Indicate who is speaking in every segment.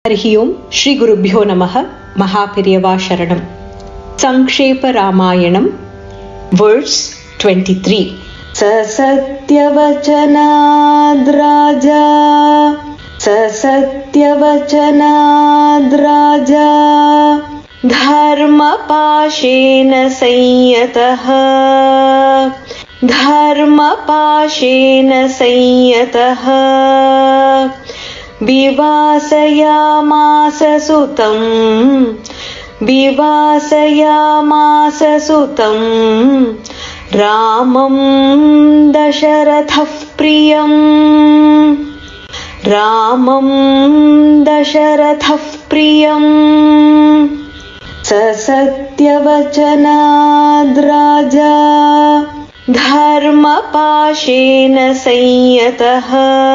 Speaker 1: हरिः ओं श्री गुरुभ्यो नमः महापेरियवा शरणं संक्षेप रामायणं वर्स 23 ससत्यवचनाद् राजा धर्मपाशेन संयतः विवासयामास सुतं रामं दशरथः प्रियं ससत्यवचनाद् राजा धर्मपाशेन संयतः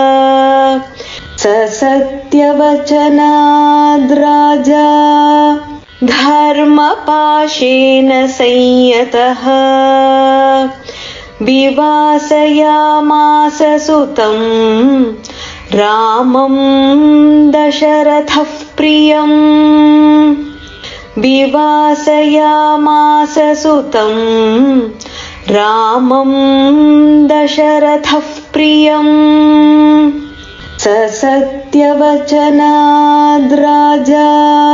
Speaker 1: ससत्यवचनाद् राजा धर्मपाशेन संयतः विवासयामास सुतं रामं दशरथः प्रियं विवासयामास सुतं रामं दशरथः प्रियं ससत्यवचनाद् राजा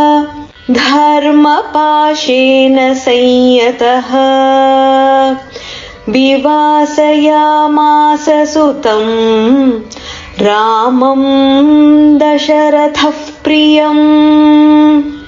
Speaker 1: धर्मपाशेन संयतः विवासयामास सुतं रामं दशरथः प्रियम्।